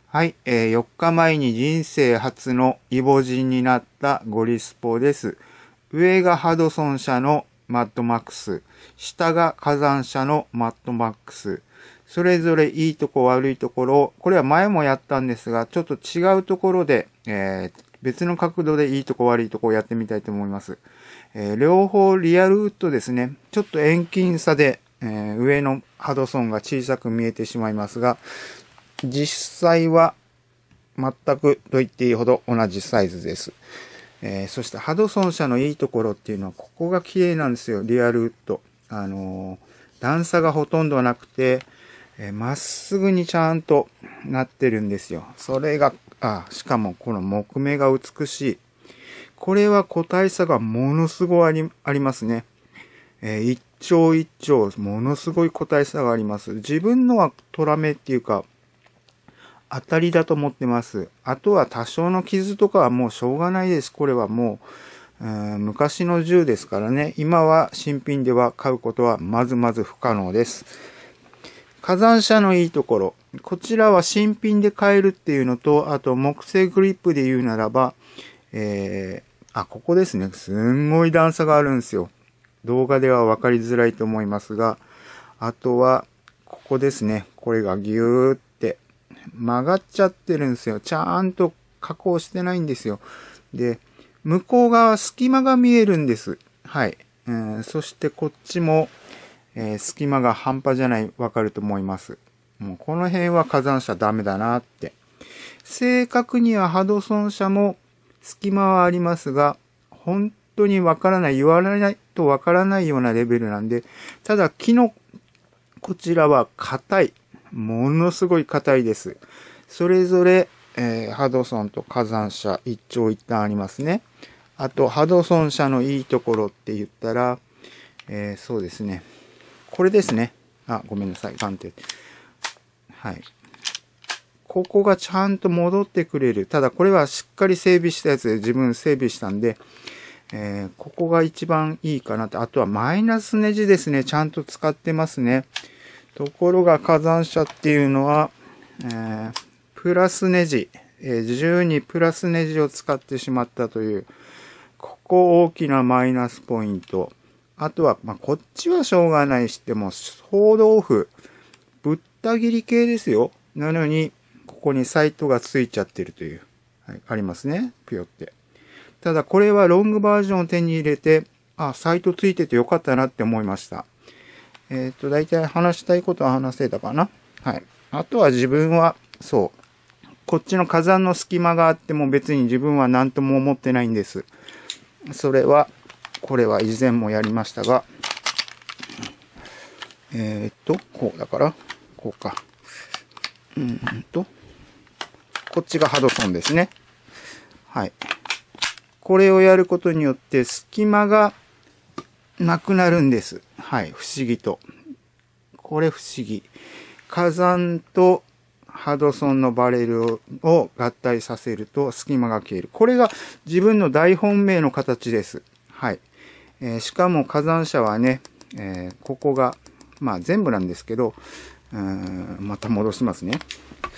はい、4日前に人生初のイボジンになったゴリスポです。上がハドソン社のマッドマックス、下が火山社のマッドマックス。それぞれいいとこ悪いところを、これは前もやったんですが、ちょっと違うところで、別の角度でいいとこ悪いとこをやってみたいと思います。両方リアルウッドですね。ちょっと遠近差で、上のハドソンが小さく見えてしまいますが、実際は全くと言っていいほど同じサイズです。そしてハドソン社のいいところっていうのはここが綺麗なんですよ。リアルウッド。段差がほとんどなくて、まっすぐにちゃんとなってるんですよ。それが、しかもこの木目が美しい。これは個体差がものすごいありますね。一丁一丁ものすごい個体差があります。自分のはトラ目っていうか、当たりだと思ってます。あとは多少の傷とかはもうしょうがないです。これはもう、昔の銃ですからね。今は新品では買うことはまず不可能です。火山社のいいところ。こちらは新品で買えるっていうのと、あと木製グリップで言うならば、ここですね。すんごい段差があるんですよ。動画では分かりづらいと思いますが、あとは、ここですね。これがギューって曲がっちゃってるんですよ。ちゃんと加工してないんですよ。で、向こう側隙間が見えるんです。はい。そしてこっちも、隙間が半端じゃない、わかると思います。もうこの辺は火山社ダメだなって。正確にはハドソン社も隙間はありますが、本当にわからない、言わないとわからないようなレベルなんで、ただ木のこちらは硬い。ものすごい硬いです。それぞれ、ハドソンと火山社一長一短ありますね。あと、ハドソン社のいいところって言ったら、そうですね。これですね。ごめんなさい。眼点。はい。ここがちゃんと戻ってくれる。ただ、これはしっかり整備したやつで自分整備したんで、ここが一番いいかなって。あとはマイナスネジですね。ちゃんと使ってますね。ところが火山社っていうのは、プラスネジ、銃にプラスネジを使ってしまったという、ここ大きなマイナスポイント。あとは、こっちはしょうがないしても、総豆腐、ぶった切り系ですよ。なのに、ここにサイトがついちゃってるという、はい、ありますね。ぷよって。ただ、これはロングバージョンを手に入れて、サイトついててよかったなって思いました。大体話したいことは話せたかな。はい。あとは自分は、そう。こっちの火山の隙間があっても別に自分は何とも思ってないんです。それは、これは以前もやりましたが、こうだから、こうか。こっちがハドソンですね。はい。これをやることによって隙間がなくなるんです。はい。不思議と。これ不思議。火山とハドソンのバレルを合体させると隙間が消える。これが自分の大本命の形です。はい。しかも火山社はね、ここが、全部なんですけど、また戻しますね。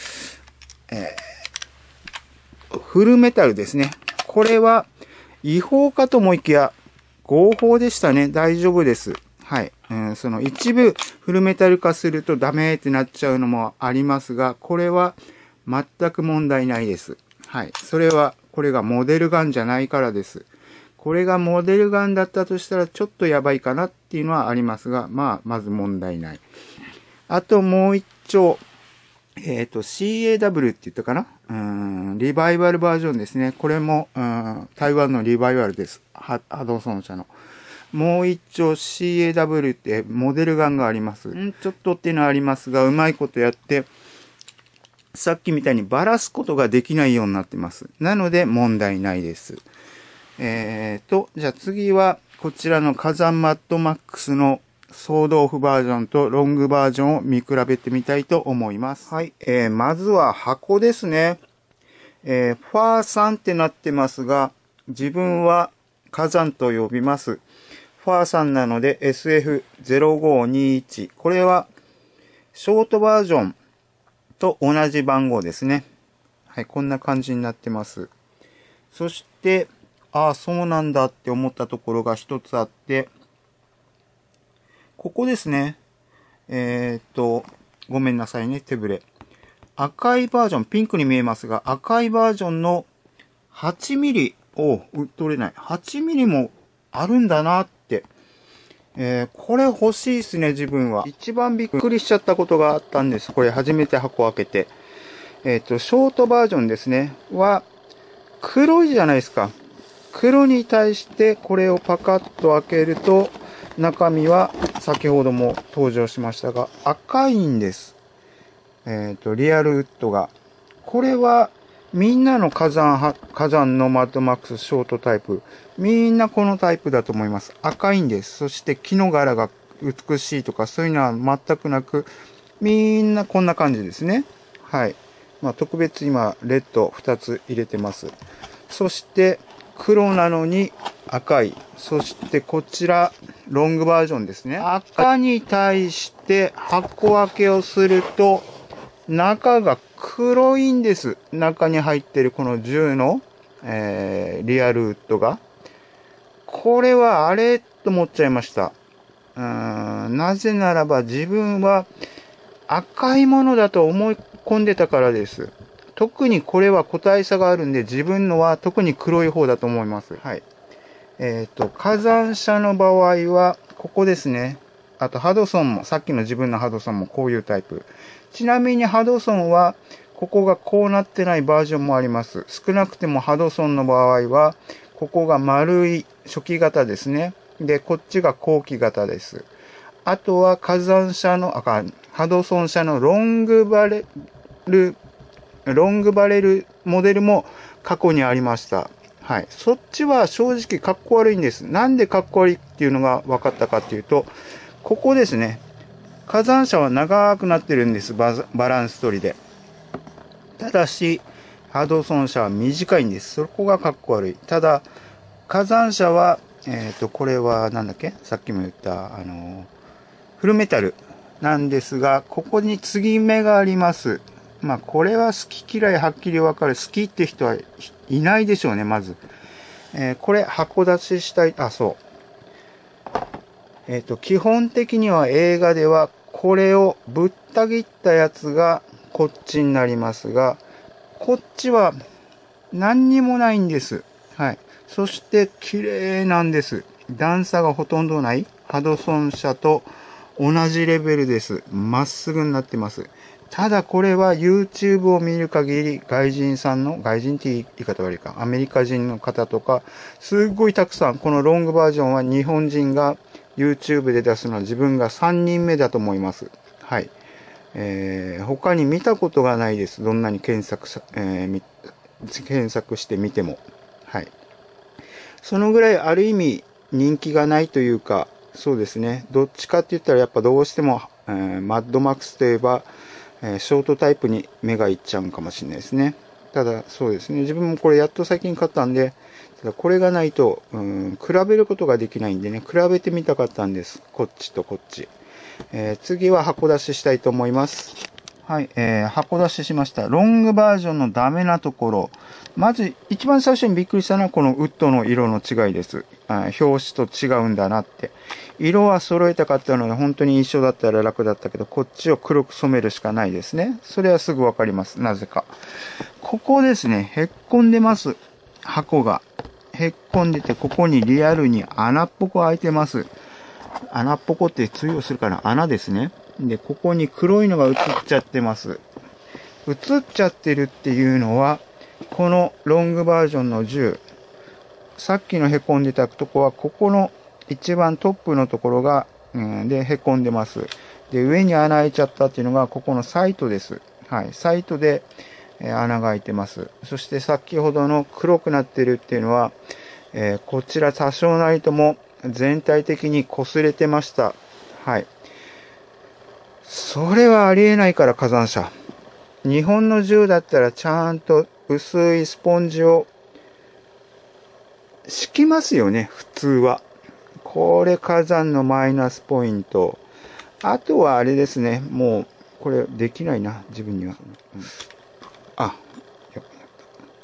フルメタルですね。これは違法かと思いきや合法でしたね。大丈夫です。はい。その一部フルメタル化するとダメってなっちゃうのもありますが、これは全く問題ないです。はい。それは、これがモデルガンじゃないからです。これがモデルガンだったとしたらちょっとやばいかなっていうのはありますが、まず問題ない。あともう一丁、CAW って言ったかなリバイバルバージョンですね。これも、台湾のリバイバルです。ハドソン社の。もう一丁 CAW ってモデルガンがあります。ちょっとっていうのはありますが、うまいことやって、さっきみたいにばらすことができないようになってます。なので問題ないです。じゃあ次は、こちらの火山マッドマックスの総豆腐バージョンとロングバージョンを見比べてみたいと思います。はい。まずは箱ですね。ファー3ってなってますが、自分は火山と呼びます。ファー3なので SF0521。これはショートバージョンと同じ番号ですね。 はい、こんな感じになってます。そして、ああ、そうなんだって思ったところが一つあって、ここですね。ごめんなさいね、手ぶれ。赤いバージョン、ピンクに見えますが、赤いバージョンの8ミリを取れない。8ミリもあるんだなって。これ欲しいですね、自分は。一番びっくりしちゃったことがあったんです。これ初めて箱開けて。ショートバージョンですね。は、黒いじゃないですか。黒に対してこれをパカッと開けると、中身は先ほども登場しましたが、赤いんです。リアルウッドが。これは、みんなの火山のマッドマックスショートタイプ。みんなこのタイプだと思います。赤いんです。そして木の柄が美しいとかそういうのは全くなく、みんなこんな感じですね。はい。まあ特別今、レッド2つ入れてます。そして、黒なのに赤い。そしてこちら、ロングバージョンですね。赤に対して箱開けをすると、中が黒いんです。中に入ってるこの銃の、リアルウッドが。これはあれと思っちゃいました。なぜならば自分は赤いものだと思い込んでたからです。特にこれは個体差があるんで、自分のは特に黒い方だと思います。はい。火山車の場合は、ここですね。あと、ハドソンも、さっきの自分のハドソンもこういうタイプ。ちなみにハドソンは、ここがこうなってないバージョンもあります。少なくてもハドソンの場合は、ここが丸い初期型ですね。で、こっちが後期型です。あとは火山車の、ハドソン車のロングバレルモデルも過去にありました。はい。そっちは正直かっこ悪いんです。なんでかっこ悪いっていうのが分かったかっていうと、ここですね。火山車は長くなってるんです。バランス取りで。ただし、ハドソン車は短いんです。そこがかっこ悪い。ただ、火山車は、これはなんだっけ？さっきも言った、フルメタルなんですが、ここに継ぎ目があります。まあ、これは好き嫌いはっきり分かる。好きって人はいないでしょうね、まず。これ、箱出ししたい。あ、そう。基本的には映画では、これをぶった切ったやつがこっちになりますが、こっちは何にもないんです。はい。そして、綺麗なんです。段差がほとんどない。ハドソン車と同じレベルです。まっすぐになってます。ただこれは YouTube を見る限り外人って言い方悪いか、アメリカ人の方とか、すっごいたくさん、このロングバージョンは日本人が YouTube で出すのは自分が3人目だと思います。はい。他に見たことがないです。どんなに検索してみても。はい。そのぐらいある意味人気がないというか、そうですね。どっちかって言ったらやっぱどうしても、マッドマックスといえば、ショートタイプに目がいっちゃうかもしれないですね。ただ、そうですね。自分もこれやっと最近買ったんで、ただこれがないと、比べることができないんでね、比べてみたかったんです。こっちとこっち。次は箱出ししたいと思います。はい、箱出ししました。ロングバージョンのダメなところ。まず、一番最初にびっくりしたのはこのウッドの色の違いです。表紙と違うんだなって。色は揃えたかったので本当に一緒だったら楽だったけど、こっちを黒く染めるしかないですね。それはすぐわかります。なぜか。ここですね、へっこんでます。箱が。へっこんでて、ここにリアルに穴っぽく開いてます。穴っぽこって通用するかな？穴ですね。で、ここに黒いのが映っちゃってます。映っちゃってるっていうのは、このロングバージョンの銃、さっきのへこんでたとこは、ここの一番トップのところが、で、へこんでます。で、上に穴開いちゃったっていうのが、ここのサイトです。はい。サイトで、穴が開いてます。そして先ほどの黒くなってるっていうのは、こちら多少なりとも全体的に擦れてました。はい。それはありえないから火山車。日本の銃だったらちゃんと薄いスポンジを敷きますよね、普通は。これ火山のマイナスポイント。あとはあれですね、もう、これできないな、自分には。あ、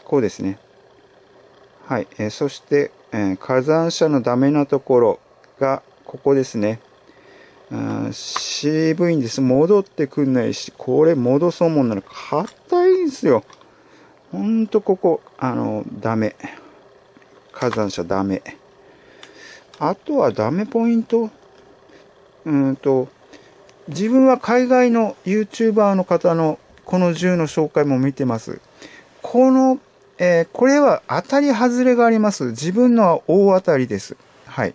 こうですね。はい。そして、火山車のダメなところが、ここですね。渋いんです。戻ってくんないし、これ戻そうもんなら硬いんですよ。ほんとここ、ダメ。火山車ダメ。あとはダメポイント自分は海外の YouTuber の方のこの銃の紹介も見てます。これは当たり外れがあります。自分のは大当たりです。はい。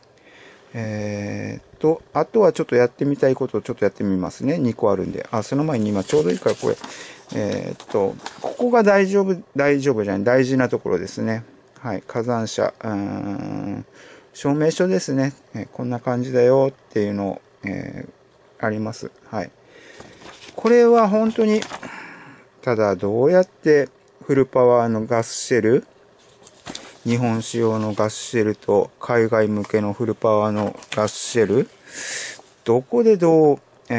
あとはちょっとやってみたいことをちょっとやってみますね。2個あるんで。その前に今ちょうどいいからこれ。ここが大丈夫じゃない。大事なところですね。はい。火山車。証明書ですね。こんな感じだよっていうのを、あります。はい。これは本当に、ただどうやってフルパワーのガスシェル、日本仕様のガスシェルと海外向けのフルパワーのガスシェル、どこでどう、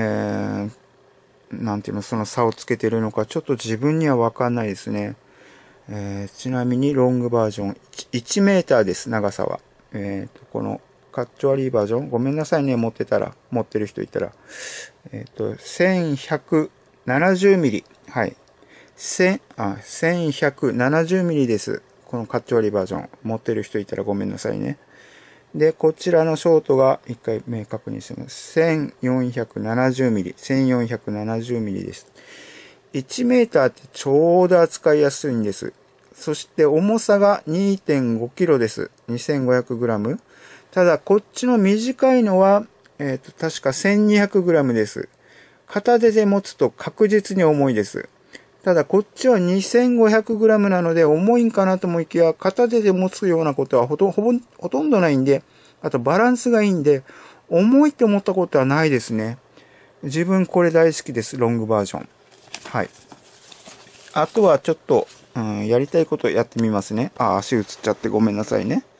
なんていうの、その差をつけてるのか、ちょっと自分にはわかんないですね。ちなみにロングバージョン、1メーターです、長さは。このカッチョアリーバージョン、ごめんなさいね、持ってる人いたら。1170ミリ。はい。1170ミリです。このカッチョアリーバージョン。持ってる人いたらごめんなさいね。で、こちらのショートが、一回明確にしてます。1470ミリ。1470ミリです。1メーターってちょうど扱いやすいんです。そして重さが 2.5 キロです。2500グラム。ただ、こっちの短いのは、確か1200グラムです。片手で持つと確実に重いです。ただ、こっちは2500グラムなので重いんかなと思いきや、片手で持つようなことはほとんどないんで、あとバランスがいいんで、重いって思ったことはないですね。自分これ大好きです。ロングバージョン。はい。あとはちょっと、やりたいことやってみますね。足映っちゃってごめんなさいね。